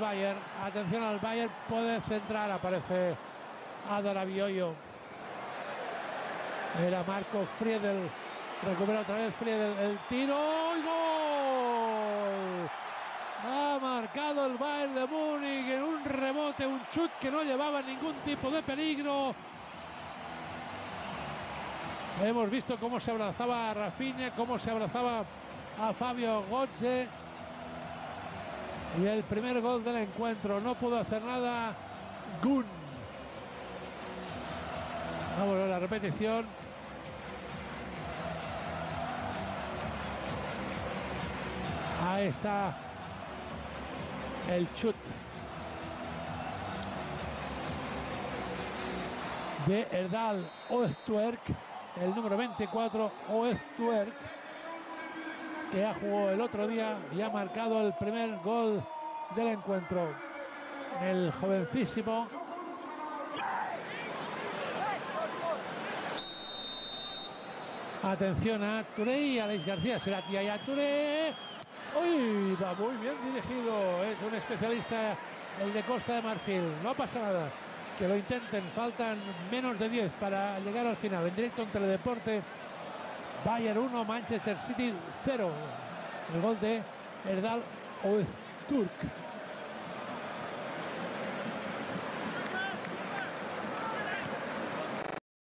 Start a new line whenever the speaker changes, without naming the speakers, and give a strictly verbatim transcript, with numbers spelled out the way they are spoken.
Bayern. Atención al Bayern, puede centrar. Aparece Adar Abioyo. Era Marco Friedel. Recupera otra vez Friedel. El tiro y gol. Ha marcado el Bayern de Múnich en un rebote, un chut que no llevaba ningún tipo de peligro. Hemos visto cómo se abrazaba a Rafinha, cómo se abrazaba a Fabio Götze. Y el primer gol del encuentro. No pudo hacer nada Gunn. Vamos a la repetición. Ahí está el chut de Erdal Oestwerk, el número veinticuatro, Oestwerk, que ha jugado el otro día y ha marcado el primer gol del encuentro. El jovencísimo atención a Touré y Alex García. Será tía y a Touré. Uy, va muy bien dirigido. Es un especialista el de Costa de Marfil. No pasa nada. Que lo intenten. Faltan menos de diez para llegar al final. En directo en Teledeporte. Bayern uno, Manchester City cero. El gol de Erdal Oezturk.